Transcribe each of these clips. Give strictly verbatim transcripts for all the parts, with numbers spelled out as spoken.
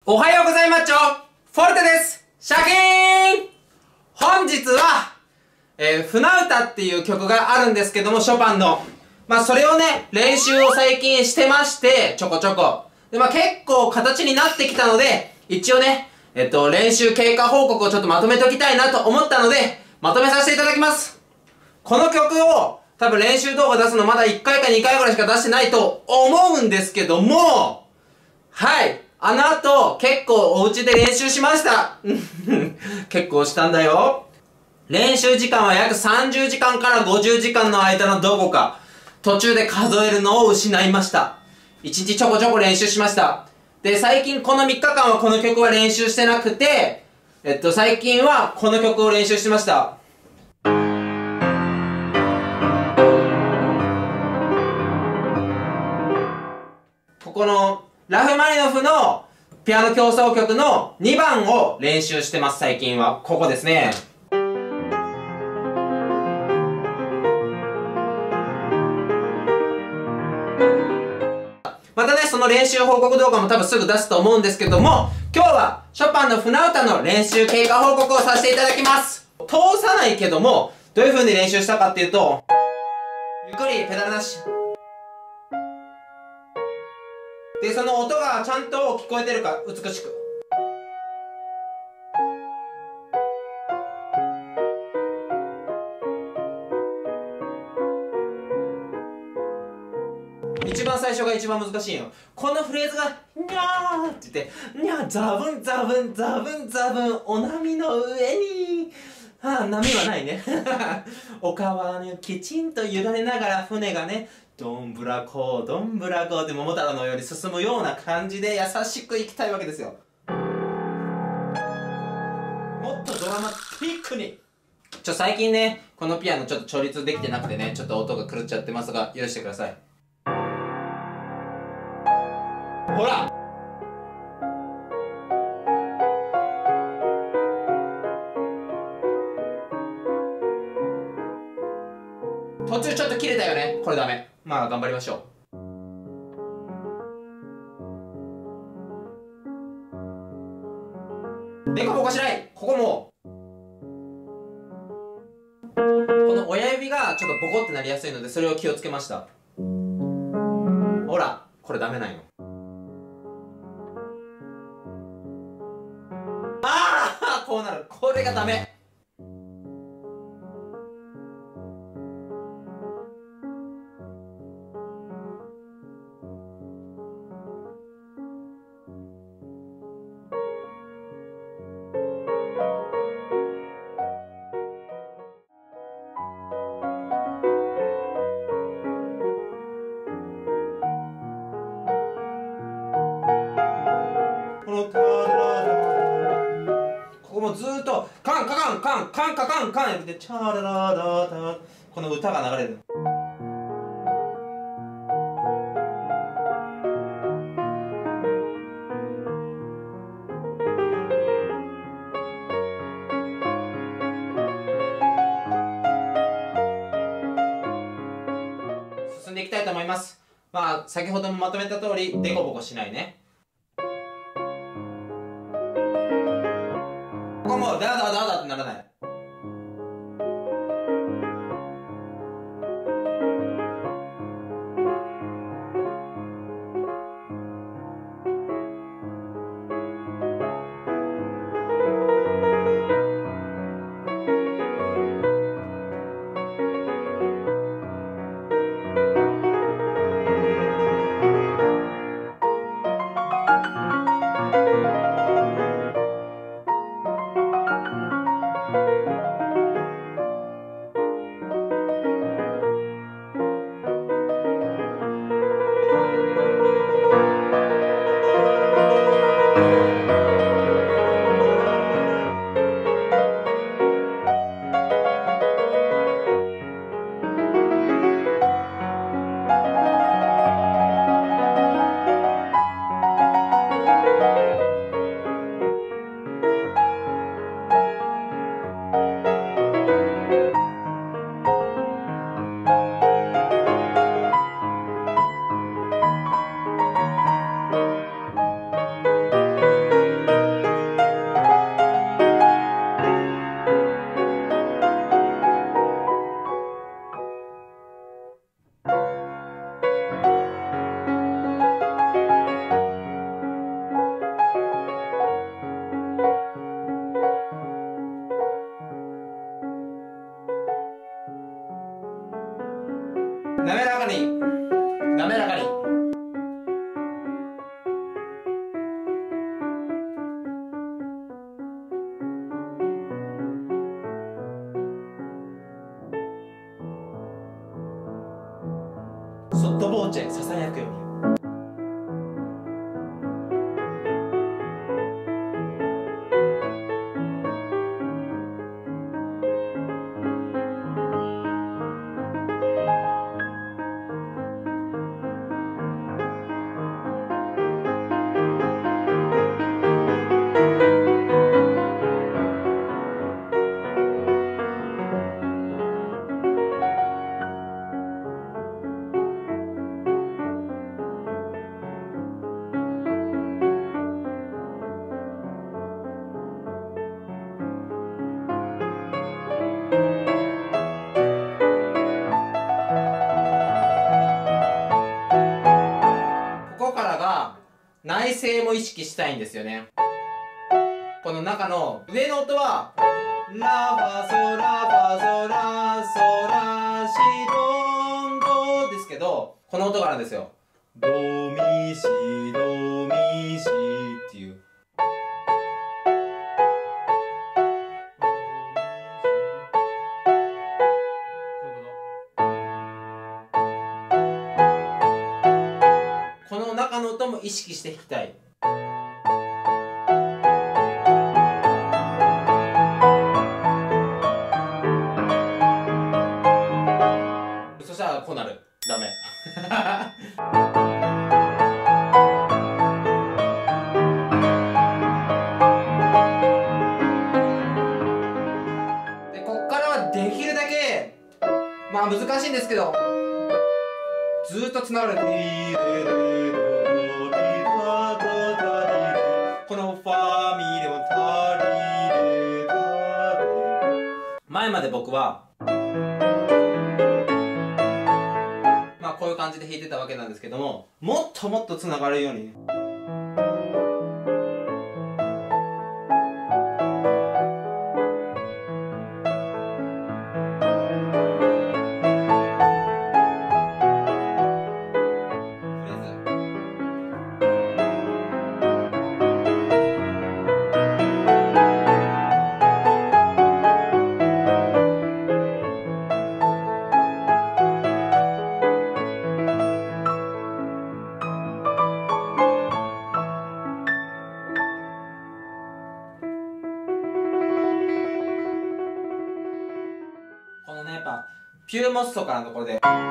おはようございます。フォルテです。シャキーン。本日は、えー、船歌っていう曲があるんですけども、ショパンの。まあ、それをね、練習を最近してまして、ちょこちょこ。で、まあ、結構形になってきたので、一応ね、えっと、練習経過報告をちょっとまとめておきたいなと思ったので、まとめさせていただきます。この曲を、多分練習動画出すのまだいっかいかにかいぐらいしか出してないと思うんですけども、はい。あの後、結構お家で練習しました。結構したんだよ。練習時間は約さんじゅうじかんからごじゅうじかんの間のどこか、途中で数えるのを失いました。いちにちちょこちょこ練習しました。で、最近このみっかかんはこの曲は練習してなくて、えっと、最近はこの曲を練習してました。ここの、ラフマニノフのピアノ協奏曲のにばんを練習してます、最近は。ここですね。またね、その練習報告動画も多分すぐ出すと思うんですけども、今日はショパンの船歌の練習経過報告をさせていただきます。通さないけども、どういう風に練習したかっていうと、ゆっくりペダルなし。で、その音がちゃんと聞こえてるか、美しく。一番最初が一番難しいよ。このフレーズが、にゃーって言って、にゃー、ザブンザブンザブンザブン、お波の上に、はあ、波はないね。お川にきちんと揺られながら船がね、どんぶらこう、どんぶらこうって桃太郎のように進むような感じで優しく行きたいわけですよ。もっとドラマティックに。ちょ、最近ね、このピアノちょっと調律できてなくてね、ちょっと音が狂っちゃってますが、許してください。ほら途中ちょっと切れたよね。これダメ。まあ頑張りましょう。でこぼこしない。ここもこの親指がちょっとボコってなりやすいので、それを気をつけました。ほらこれダメなんよ。ああこうなる。これがダメ。ここもずーっとカンカカンカンカンカカンカンやってチャララララ、この歌が流れる。進んでいきたいと思います。まあ先ほどもまとめた通りデコボコしないね。ここもダダダダってならない。 トボーチェささやくように。内声も意識したいんですよね。この中の上の音はラファソラファソラソラシドンドですけど、この音があるんですよ。ドミシドミシっていう。この中の音も意識して弾きたい。そしたらこうなる。ダメ。で、こっからはできるだけ、まあ難しいんですけど、ずーっとつながる。このファミレオタリレタレ。前まで僕はまあこういう感じで弾いてたわけなんですけども、もっともっとつながるように。このね、やっぱピューモスとかのところでこういう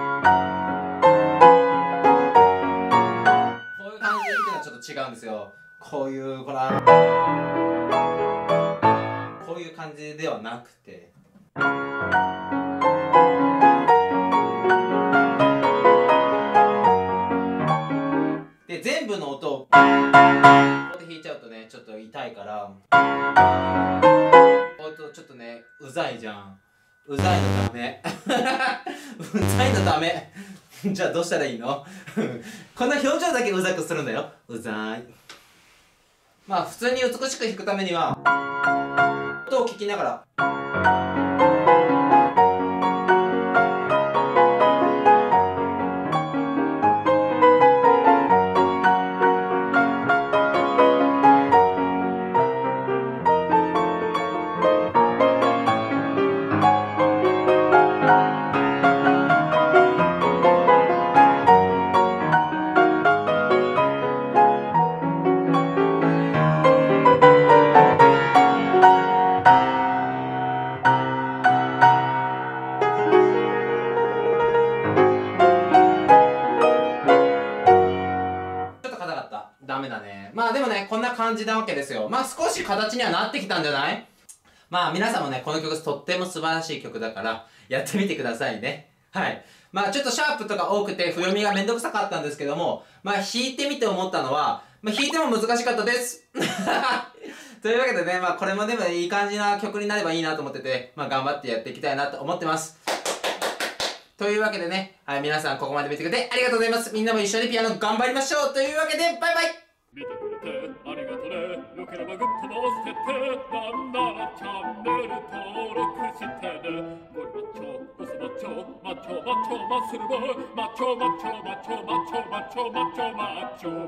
感じで弾くのはちょっと違うんですよ。こういうほらこういう感じではなくて、で全部の音をこうやって弾いちゃうとねちょっと痛いから、こうとちょっとねうざいじゃん。うざいのダメ。うざいのダメ。じゃあどうしたらいいの？この表情だけうざくするんだよ。うざい。まあ普通に美しく弾くためには音を聞きながら。ダメだね。まあでもね、こんな感じなわけですよ。まあ少し形にはなってきたんじゃない？まあ皆さんもね、この曲とっても素晴らしい曲だから、やってみてくださいね。はい。まあちょっとシャープとか多くて、譜読みがめんどくさかったんですけども、まあ弾いてみて思ったのは、まあ弾いても難しかったです。というわけでね、まあこれもでもいい感じな曲になればいいなと思ってて、まあ頑張ってやっていきたいなと思ってます。というわけでね、はい、皆さんここまで見てくれてありがとうございます。みんなも一緒にピアノ頑張りましょうというわけで、バイバイ。見てくれてありがとね。よければグッドも押してて、なんならチャンネル登録してね。ゴリマッチョ、ボスマッチョ、マッチョマッチョマッスルボーイ、マッチョマッチョマッチョマッチョマッチョマッチョマッチョ